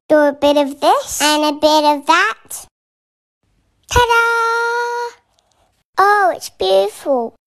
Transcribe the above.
Do a bit of this and a bit of that. Ta-da! Oh, it's beautiful.